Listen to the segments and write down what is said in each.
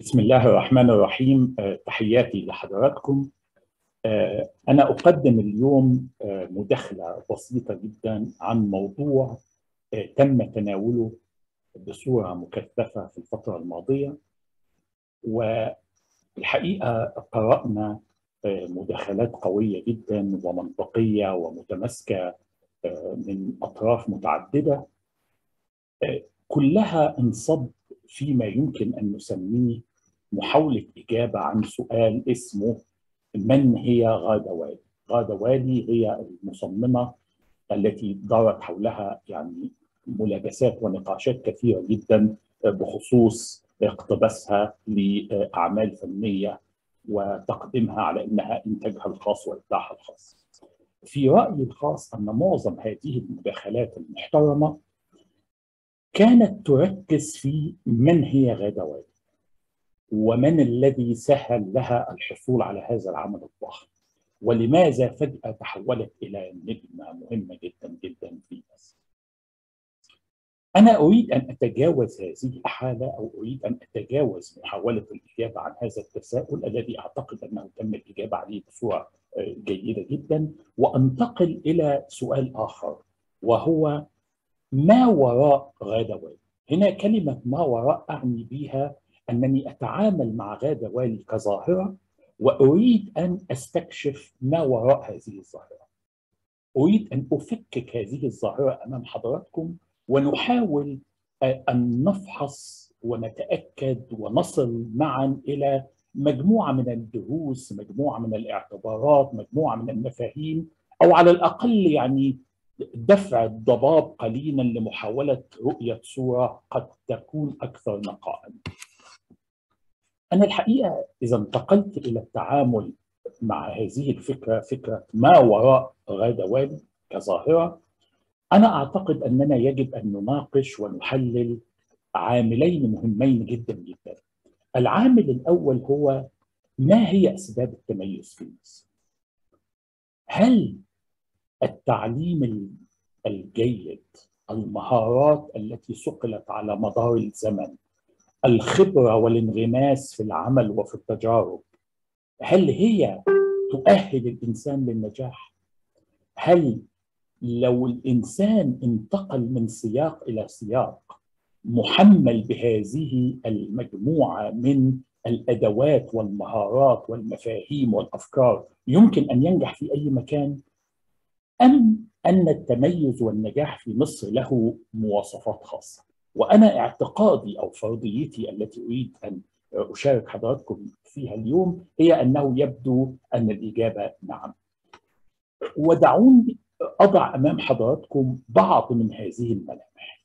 بسم الله الرحمن الرحيم. تحياتي لحضراتكم. أنا أقدم اليوم مداخلة بسيطة جدا عن موضوع تم تناوله بصورة مكثفة في الفترة الماضية، والحقيقة قرأنا مداخلات قوية جدا ومنطقية ومتماسكة من أطراف متعددة، كلها انصب فيما يمكن أن نسميه محاولة إجابة عن سؤال اسمه: من هي غادة والي؟ غادة والي هي المصممة التي دارت حولها ملابسات ونقاشات كثيرة جدا بخصوص اقتباسها لأعمال فنية وتقديمها على أنها إنتاجها الخاص وإبداعها الخاص. في رأيي الخاص أن معظم هذه المداخلات المحترمة كانت تركز في من هي غادة والي ومن الذي سهل لها الحصول على هذا العمل الضخم، ولماذا فجأة تحولت إلى نجمة مهمة جدا جدا في مصر. أنا أريد أن أتجاوز هذه الحالة، أو أريد أن أتجاوز محاولة الإجابة عن هذا التساؤل الذي أعتقد أنه تم الإجابة عليه بصورة جيدة جدا، وأنتقل إلى سؤال آخر، وهو: ما وراء غادة والي؟ هنا كلمة ما وراء أعني بها أنني أتعامل مع غادة والي كظاهرة، وأريد أن أستكشف ما وراء هذه الظاهرة. أريد أن أفكك هذه الظاهرة أمام حضراتكم، ونحاول أن نفحص ونتأكد ونصل معا إلى مجموعة من الدروس، مجموعة من الاعتبارات، مجموعة من المفاهيم، أو على الأقل دفع الضباب قليلا لمحاولة رؤية صورة قد تكون أكثر نقاء. أنا الحقيقة إذا انتقلت إلى التعامل مع هذه الفكرة، فكرة ما وراء غادة والي كظاهرة، أنا أعتقد أننا يجب أن نناقش ونحلل عاملين مهمين جدا جدا. العامل الأول هو: ما هي أسباب التميز في مصر؟ هل التعليم الجيد، المهارات التي صقلت على مدار الزمن، الخبرة والانغماس في العمل وفي التجارب، هل هي تؤهل الإنسان للنجاح؟ هل لو الإنسان انتقل من سياق إلى سياق محمل بهذه المجموعة من الأدوات والمهارات والمفاهيم والأفكار يمكن أن ينجح في أي مكان؟ أم أن التميز والنجاح في مصر له مواصفات خاصة؟ وأنا اعتقادي أو فرضيتي التي أريد أن أشارك حضراتكم فيها اليوم هي أنه يبدو أن الإجابة نعم. ودعوني أضع أمام حضراتكم بعض من هذه الملامح.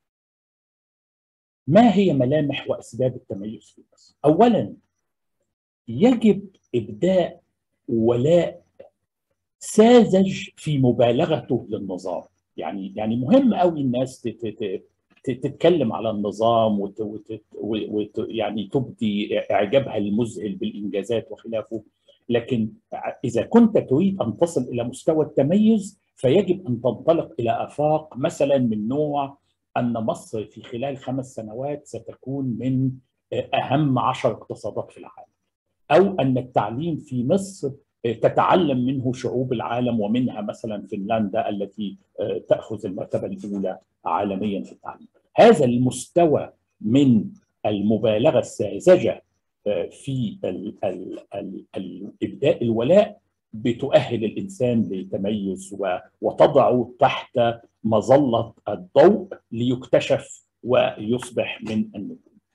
ما هي ملامح وأسباب التميز في مصر؟ أولاً، يجب إبداء ولاء ساذج في مبالغته للنظام. يعني مهم قوي الناس تتكلم على النظام يعني تبدي إعجابها المذهل بالإنجازات وخلافه، لكن إذا كنت تريد أن تصل إلى مستوى التميز فيجب أن تنطلق إلى آفاق مثلا من نوع أن مصر في خلال 5 سنوات ستكون من أهم 10 اقتصادات في العالم، أو أن التعليم في مصر تتعلم منه شعوب العالم، ومنها مثلا فنلندا التي تأخذ المرتبة الأولى عالميا في التعليم. هذا المستوى من المبالغة الساذجة في إبداء الولاء بتؤهل الإنسان للتميز وتضعه تحت مظلة الضوء ليكتشف ويصبح من النجوم.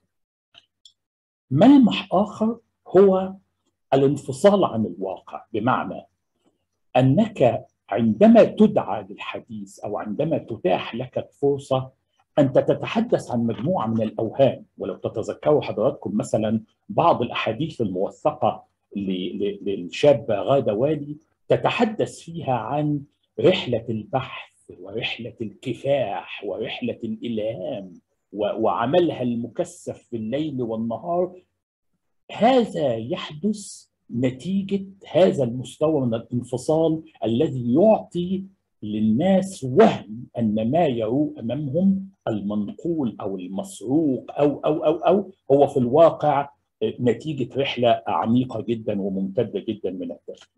ملمح آخر هو الانفصال عن الواقع، بمعنى أنك عندما تدعى للحديث أو عندما تتاح لك الفرصة أنت تتحدث عن مجموعة من الأوهام. ولو تتذكروا حضراتكم مثلا بعض الأحاديث الموثقة للشابة غادة والي تتحدث فيها عن رحلة البحث ورحلة الكفاح ورحلة الإلهام وعملها المكثف في الليل والنهار. هذا يحدث نتيجة هذا المستوى من الانفصال الذي يعطي للناس وهم أن ما يروه أمامهم المنقول أو المسروق أو هو في الواقع نتيجة رحلة عميقة جدا وممتدة جدا من التاريخ.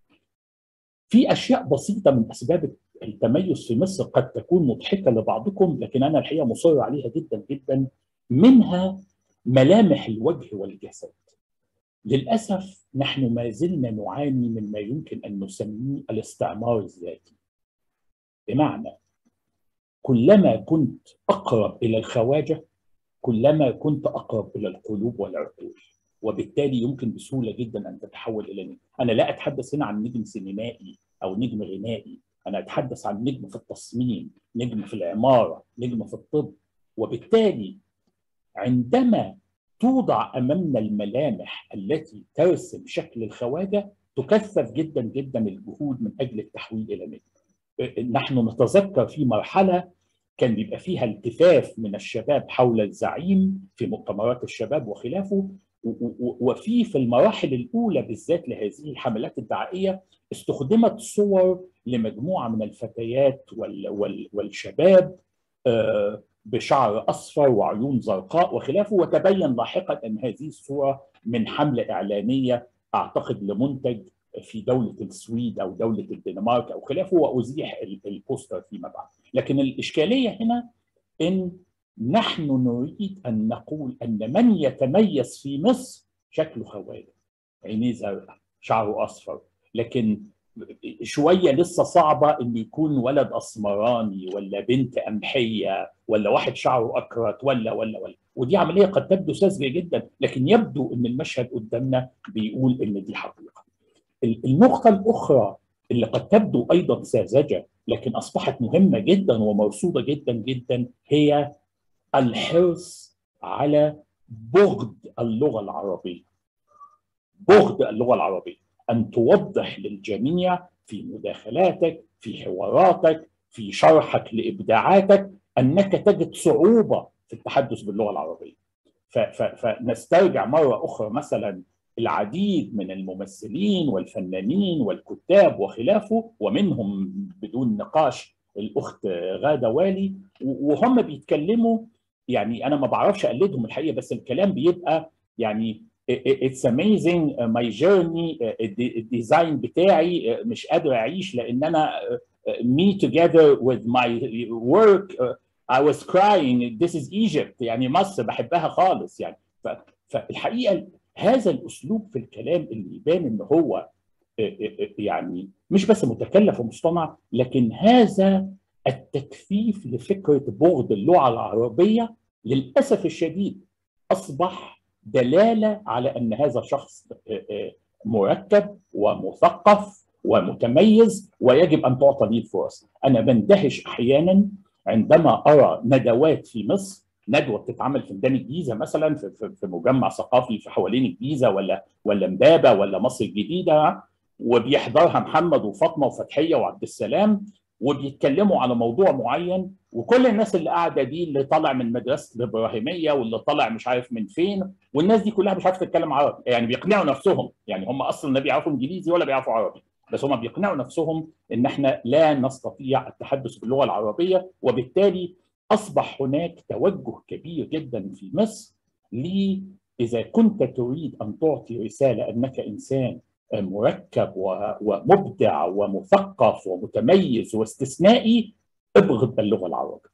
في أشياء بسيطة من أسباب التميز في مصر قد تكون مضحكة لبعضكم، لكن أنا الحقيقة مصر عليها جدا جدا. منها ملامح الوجه والجسد. للأسف نحن ما زلنا نعاني من ما يمكن أن نسميه الاستعمار الذاتي. بمعنى كلما كنت أقرب إلى الخواجة كلما كنت أقرب إلى القلوب والعقول، وبالتالي يمكن بسهولة جدا أن تتحول إلى نجم. أنا لا أتحدث هنا عن نجم سينمائي أو نجم غنائي، أنا أتحدث عن نجم في التصميم، نجم في العمارة، نجم في الطب. وبالتالي عندما توضع أمامنا الملامح التي ترسم شكل الخواجة تكثف جدا جدا الجهود من أجل التحويل إلى نجم. نحن نتذكر في مرحلة كان بيبقى فيها التفاف من الشباب حول الزعيم في مؤتمرات الشباب وخلافه، وفي المراحل الأولى بالذات لهذه الحملات الدعائية استخدمت صور لمجموعة من الفتيات والشباب بشعر أصفر وعيون زرقاء وخلافه، وتبين لاحقا أن هذه الصورة من حملة إعلانية أعتقد لمنتج في دولة السويد أو دولة الدنمارك أو خلافه، وأزيح البوستر فيما بعد. لكن الإشكالية هنا إن نحن نريد أن نقول أن من يتميز في مصر شكله خواجة، عينيه زرقاء، شعره أصفر، لكن شوية لسه صعبة إنه يكون ولد أسمراني ولا بنت قمحية ولا واحد شعره أكرت ولا ودي عملية قد تبدو ساذجة جدا، لكن يبدو إن المشهد قدامنا بيقول إن دي حقيقة. النقطة الأخرى اللي قد تبدو أيضا ساذجة لكن أصبحت مهمة جدا ومرصودة جدا جدا هي الحرص على بغض اللغة العربية. بغض اللغة العربية، أن توضح للجميع في مداخلاتك، في حواراتك، في شرحك لإبداعاتك أنك تجد صعوبة في التحدث باللغة العربية. فنسترجع مرة أخرى مثلا العديد من الممثلين والفنانين والكتاب وخلافه، ومنهم بدون نقاش الأخت غادة والي، وهم بيتكلموا يعني أنا ما بعرفش أقلدهم الحقيقة، بس الكلام بيبقى يعني it's amazing my journey، الديزاين بتاعي مش قادر أعيش لأن أنا me together with my work I was crying this is Egypt، يعني مصر بحبها خالص يعني. فالحقيقة هذا الأسلوب في الكلام اللي يبان إن هو يعني مش بس متكلف ومصطنع، لكن هذا التكثيف لفكرة بغض اللغة العربية للأسف الشديد أصبح دلالة على أن هذا شخص مركب ومثقف ومتميز ويجب أن تعطى له الفرص. أنا بندهش أحيانا عندما أرى ندوات في مصر، ندوة بتتعمل في ميدان الجيزة مثلا في مجمع ثقافي في حوالين الجيزة ولا امبابة ولا مصر الجديدة، وبيحضرها محمد وفاطمة وفتحية وعبد السلام وبيتكلموا على موضوع معين، وكل الناس اللي قاعده دي اللي طالع من مدرسه الابراهيميه واللي طالع مش عارف من فين، والناس دي كلها مش عارفه تتكلم عربي، يعني بيقنعوا نفسهم، يعني هم اصلا لا بيعرفوا انجليزي ولا بيعرفوا عربي، بس هم بيقنعوا نفسهم ان احنا لا نستطيع التحدث باللغه العربيه. وبالتالي اصبح هناك توجه كبير جدا في مصر اذا كنت تريد ان تعطي رساله انك انسان مركب ومبدع ومثقف ومتميز واستثنائي، ابغض اللغة العربية.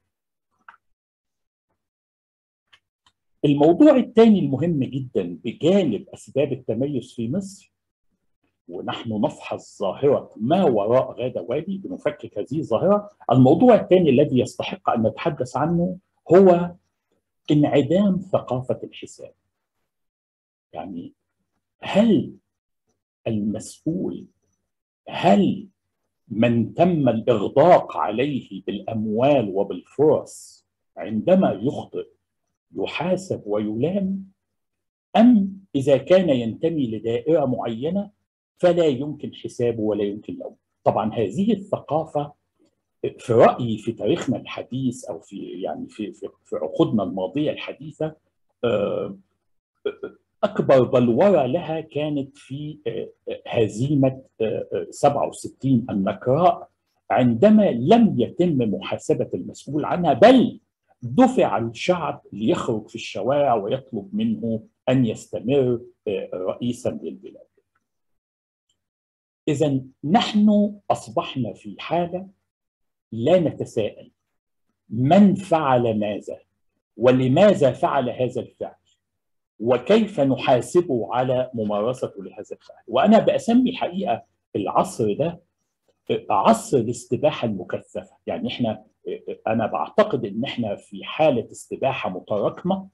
الموضوع الثاني المهم جدا بجانب أسباب التميز في مصر، ونحن نفحص ظاهرة ما وراء غادة والي بنفكك هذه الظاهرة، الموضوع الثاني الذي يستحق أن نتحدث عنه هو انعدام ثقافة الحساب. يعني هل المسؤول، هل من تم الإغداق عليه بالأموال وبالفرص عندما يخطئ يحاسب ويلام، أم إذا كان ينتمي لدائرة معينة فلا يمكن حسابه ولا يمكن لومه؟ طبعا هذه الثقافة في رأيي في تاريخنا الحديث أو في عقودنا الماضية الحديثة أكبر بلورة لها كانت في هزيمة 67 النكراء، عندما لم يتم محاسبة المسؤول عنها، بل دفع الشعب ليخرج في الشوارع ويطلب منه أن يستمر رئيسا للبلاد. إذا نحن أصبحنا في حالة لا نتساءل من فعل ماذا ولماذا فعل هذا الفعل وكيف نحاسبه على ممارسته لهذا الفعل. وأنا بأسمي الحقيقة العصر ده عصر الاستباحة المكثفة. يعني أنا بعتقد إن إحنا في حالة استباحة متراكمة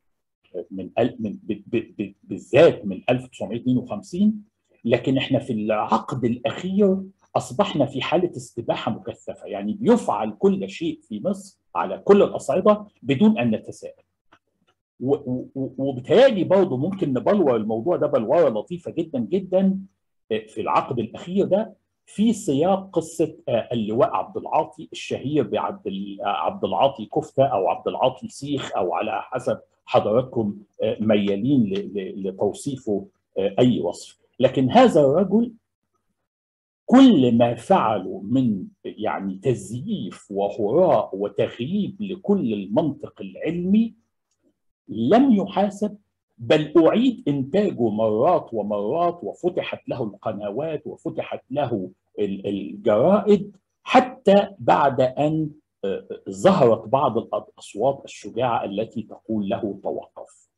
بالذات من 1952، لكن إحنا في العقد الأخير أصبحنا في حالة استباحة مكثفة، يعني بيفعل كل شيء في مصر على كل الأصعدة بدون أن نتساءل. وبالتالي برضه ممكن نبلور الموضوع ده بلوره لطيفة جدا جدا في العقد الأخير ده في سياق قصة اللواء عبد العاطي الشهير عبد العاطي كفتة أو عبد العاطي سيخ، أو على حسب حضراتكم ميالين لتوصيفه أي وصف. لكن هذا الرجل كل ما فعله من يعني تزييف وهراء وتغييب لكل المنطق العلمي لم يحاسب، بل أعيد إنتاجه مرات ومرات، وفتحت له القنوات وفتحت له الجرائد، حتى بعد أن ظهرت بعض الأصوات الشجاعة التي تقول له توقف.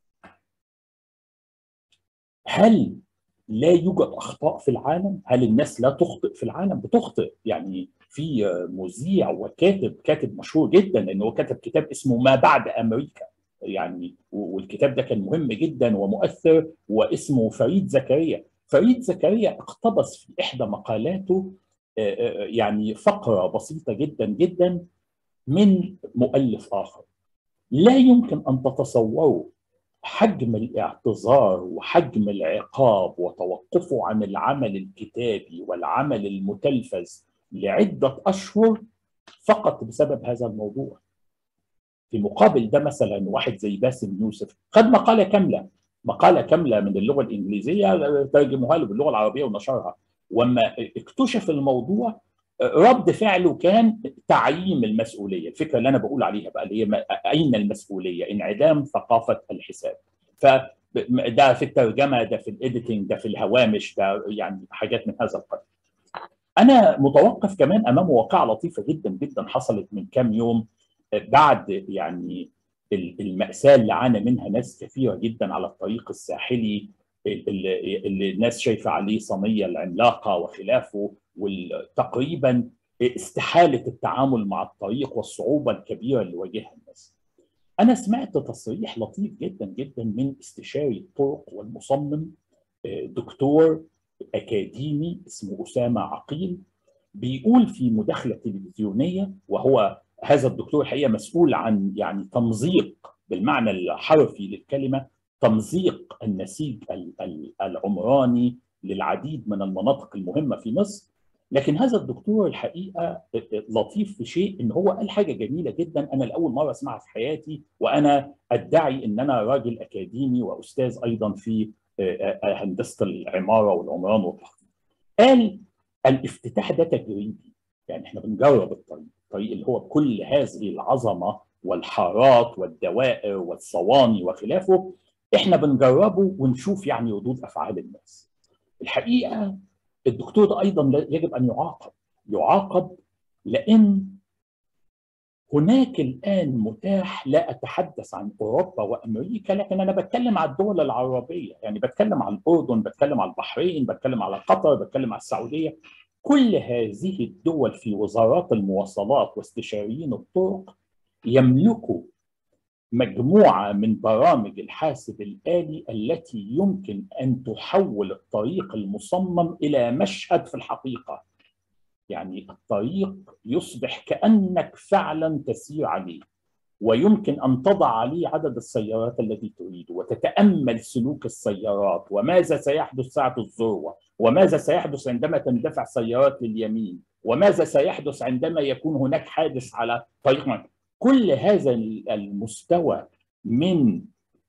هل لا يوجد أخطاء في العالم؟ هل الناس لا تخطئ في العالم؟ بتخطئ. يعني في مذيع وكاتب مشهور جدا، لأنه كتب كتاب اسمه ما بعد أمريكا، يعني والكتاب ده كان مهم جدا ومؤثر، واسمه فريد زكريا. فريد زكريا اقتبس في إحدى مقالاته يعني فقرة بسيطة جدا جدا من مؤلف آخر. لا يمكن أن تتصوروا حجم الاعتذار وحجم العقاب وتوقفه عن العمل الكتابي والعمل المتلفز لعدة أشهر فقط بسبب هذا الموضوع. في مقابل ده مثلا واحد زي باسم يوسف خد مقالة كاملة من اللغة الإنجليزية، ترجموها له باللغة العربية ونشرها. وما اكتشف الموضوع رد فعله كان تعييم المسؤولية، الفكرة اللي أنا بقول عليها بقى اللي هي أين المسؤولية، انعدام ثقافة الحساب. فده في الترجمة، ده في الإديتنج، ده في الهوامش، ده يعني حاجات من هذا القبيل. أنا متوقف كمان أمام واقعة لطيفة جدا جدا حصلت من كام يوم بعد يعني المأساة اللي عانى منها ناس كثيرة جدا على الطريق الساحلي، اللي الناس شايفة عليه صينية العملاقة وخلافه، وتقريبا استحالة التعامل مع الطريق والصعوبة الكبيرة اللي واجهها الناس. أنا سمعت تصريح لطيف جدا جدا من استشاري الطرق والمصمم، دكتور أكاديمي اسمه أسامة عقيل، بيقول في مداخلة تلفزيونية، وهو هذا الدكتور الحقيقة مسؤول عن يعني تمزيق بالمعنى الحرفي للكلمة، تمزيق النسيج العمراني للعديد من المناطق المهمة في مصر. لكن هذا الدكتور الحقيقة لطيف في شيء، ان هو قال حاجة جميلة جدا انا لأول مرة اسمعها في حياتي، وانا ادعي ان انا راجل اكاديمي واستاذ ايضا في هندسة العمارة والعمران والتخطيط. قال الافتتاح ده تجريبي، يعني احنا بنجرب الطريق اللي هو بكل هذه العظمه والحارات والدوائر والصواني وخلافه، احنا بنجربه ونشوف يعني ردود افعال الناس. الحقيقه الدكتور ده ايضا يجب ان يعاقب لان هناك الان متاح، لا اتحدث عن اوروبا وامريكا، لكن انا بتكلم على الدول العربيه، يعني بتكلم على الاردن، بتكلم على البحرين، بتكلم على قطر، بتكلم على السعوديه. كل هذه الدول في وزارات المواصلات واستشاريين الطرق يملكوا مجموعه من برامج الحاسب الآلي التي يمكن ان تحول الطريق المصمم الى مشهد في الحقيقه. يعني الطريق يصبح كأنك فعلا تسير عليه، ويمكن أن تضع عليه عدد السيارات التي تريد، وتتأمل سلوك السيارات وماذا سيحدث ساعة الذروة، وماذا سيحدث عندما تندفع سيارات لليمين، وماذا سيحدث عندما يكون هناك حادث على طريق. كل هذا المستوى من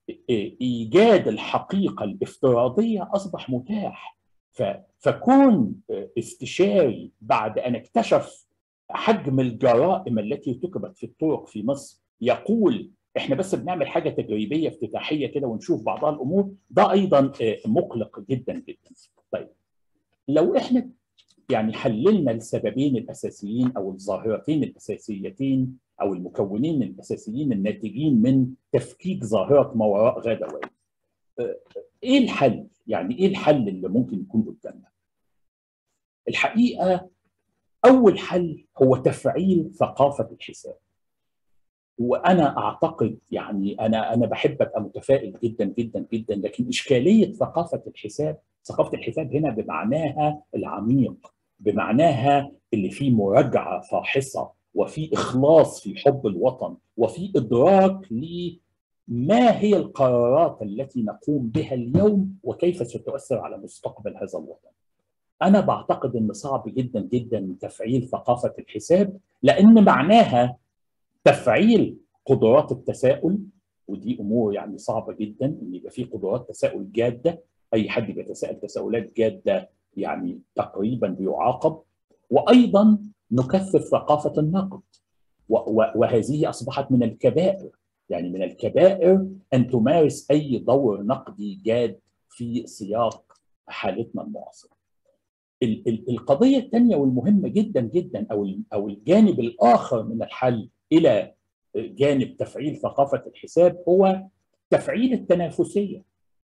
إيجاد الحقيقة الافتراضية أصبح متاح. فكون استشاري بعد أن اكتشف حجم الجرائم التي ارتكبت في الطرق في مصر يقول احنا بس بنعمل حاجه تجريبيه افتتاحيه كده ونشوف بعضها الامور، ده ايضا مقلق جدا جدا. طيب لو احنا يعني حللنا السببين الاساسيين او الظاهرتين الاساسيتين او المكونين الاساسيين الناتجين من تفكيك ظاهره ما وراء غادة وادي، ايه الحل؟ يعني ايه الحل اللي ممكن يكون قدامنا؟ الحقيقه اول حل هو تفعيل ثقافه الحساب. وانا اعتقد يعني انا بحب ابقى متفائل جدا جدا جدا، لكن اشكاليه ثقافه الحساب، ثقافه الحساب هنا بمعناها العميق، بمعناها اللي فيه مراجعه فاحصه وفي اخلاص في حب الوطن وفي ادراك لما هي القرارات التي نقوم بها اليوم وكيف ستؤثر على مستقبل هذا الوطن. انا بعتقد ان صعب جدا جدا تفعيل ثقافه الحساب، لان معناها تفعيل قدرات التساؤل، ودي امور يعني صعبه جدا ان يبقى في قدرات تساؤل جاده. اي حد بيتساءل تساؤلات جاده يعني تقريبا بيعاقب. وايضا نكثف ثقافه النقد، وهذه اصبحت من الكبائر. يعني من الكبائر ان تمارس اي دور نقدي جاد في سياق حالتنا المعاصره. القضيه الثانيه والمهمه جدا جدا او الجانب الاخر من الحل الى جانب تفعيل ثقافه الحساب هو تفعيل التنافسيه.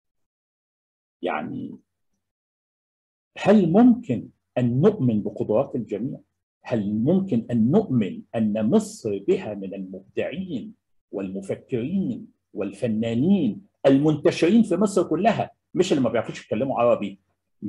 يعني هل ممكن ان نؤمن بقدرات الجميع؟ هل ممكن ان نؤمن ان مصر بها من المبدعين والمفكرين والفنانين المنتشرين في مصر كلها، مش اللي ما بيعرفوش يتكلموا عربي،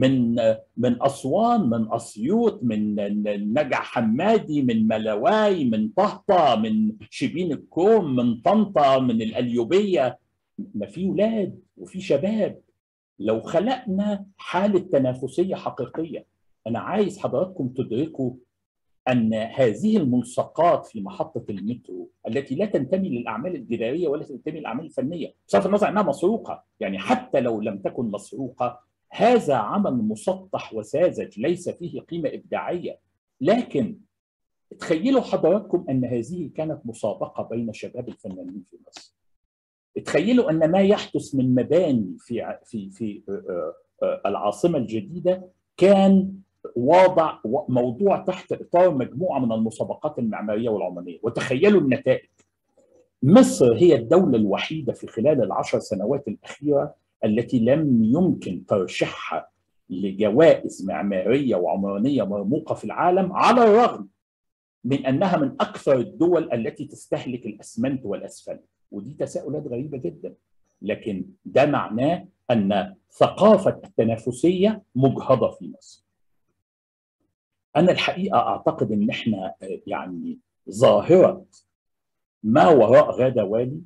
من اسوان، من اسيوط، من نجع حمادي، من ملاواي، من طهطا، من شبين الكوم، من طنطا، من القليوبيه، ما في ولاد وفي شباب. لو خلقنا حاله تنافسيه حقيقيه، انا عايز حضراتكم تدركوا ان هذه الملصقات في محطه المترو التي لا تنتمي للاعمال الجداريه ولا تنتمي للاعمال الفنيه، بصرف النظر انها مسروقه، يعني حتى لو لم تكن مسروقه هذا عمل مسطح وساذج ليس فيه قيمه ابداعيه. لكن تخيلوا حضراتكم ان هذه كانت مسابقه بين شباب الفنانين في مصر. تخيلوا ان ما يحدث من مباني في العاصمه الجديده كان واضع موضوع تحت اطار مجموعه من المسابقات المعماريه والعمرانيه، وتخيلوا النتائج. مصر هي الدوله الوحيده في خلال ال10 سنوات الاخيره التي لم يمكن ترشيحها لجوائز معماريه وعمرانيه مرموقه في العالم، على الرغم من انها من اكثر الدول التي تستهلك الاسمنت والاسفلت. ودي تساؤلات غريبه جدا، لكن ده معناه ان ثقافه التنافسيه مجهضه في مصر. انا الحقيقه اعتقد ان احنا يعني ظاهره ما وراء غادة والي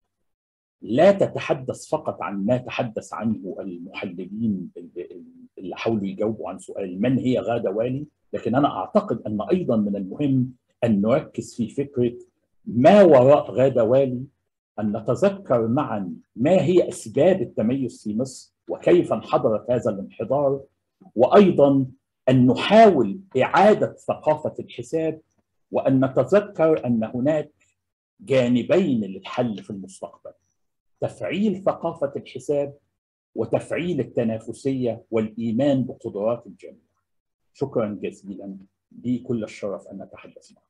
لا تتحدث فقط عن ما تحدث عنه المحللين اللي حاولوا يجاوبوا عن سؤال من هي غادة والي، لكن انا اعتقد ان ايضا من المهم ان نركز في فكره ما وراء غادة والي، ان نتذكر معا ما هي اسباب التميز في مصر وكيف انحدرت هذا الانحدار، وايضا ان نحاول اعاده ثقافه الحساب، وان نتذكر ان هناك جانبين للحل في المستقبل: تفعيل ثقافه الحساب وتفعيل التنافسيه والايمان بقدرات الجميع. شكرا جزيلا، لي كل الشرف ان اتحدث معكم.